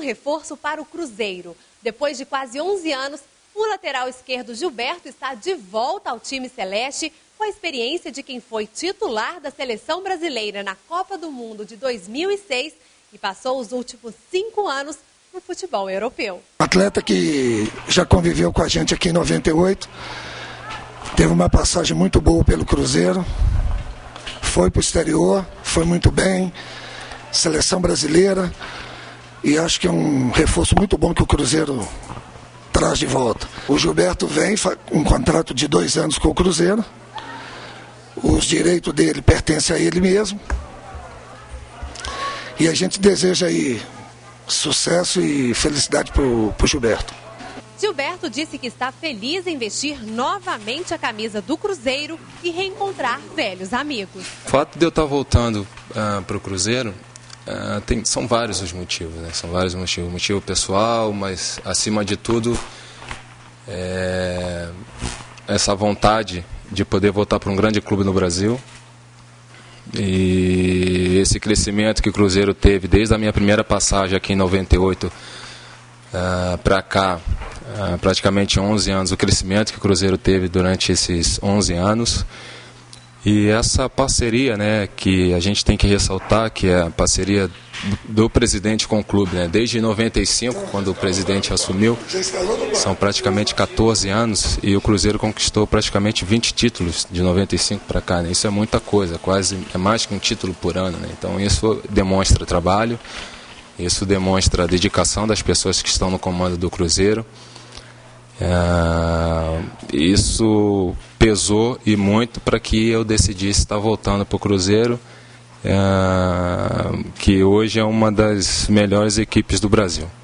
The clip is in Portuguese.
reforço para o Cruzeiro. Depois de quase 11 anos, o lateral esquerdo Gilberto está de volta ao time celeste com a experiência de quem foi titular da seleção brasileira na Copa do Mundo de 2006 e passou os últimos 5 anos no futebol europeu. Atleta que já conviveu com a gente aqui em 98, teve uma passagem muito boa pelo Cruzeiro, foi para o exterior, foi muito bem, seleção brasileira, e acho que é um reforço muito bom que o Cruzeiro traz de volta. O Gilberto vem, um contrato de 2 anos com o Cruzeiro, os direitos dele pertencem a ele mesmo, e a gente deseja aí sucesso e felicidade para o Gilberto. Gilberto disse que está feliz em vestir novamente a camisa do Cruzeiro e reencontrar velhos amigos. O fato de eu estar voltando para o Cruzeiro, são vários os motivos, né? São vários motivos. Motivo pessoal, mas acima de tudo, essa vontade de poder voltar para um grande clube no Brasil. E esse crescimento que o Cruzeiro teve desde a minha primeira passagem aqui em 98 para cá, praticamente 11 anos, o crescimento que o Cruzeiro teve durante esses 11 anos. E essa parceria, né, que a gente tem que ressaltar, que é a parceria do presidente com o clube, né, desde 95, quando o presidente assumiu, são praticamente 14 anos e o Cruzeiro conquistou praticamente 20 títulos de 95 para cá, né? Isso é muita coisa, quase é mais que um título por ano, né? Então isso demonstra trabalho, isso demonstra a dedicação das pessoas que estão no comando do Cruzeiro. Isso pesou e muito para que eu decidisse estar voltando para o Cruzeiro, que hoje é uma das melhores equipes do Brasil.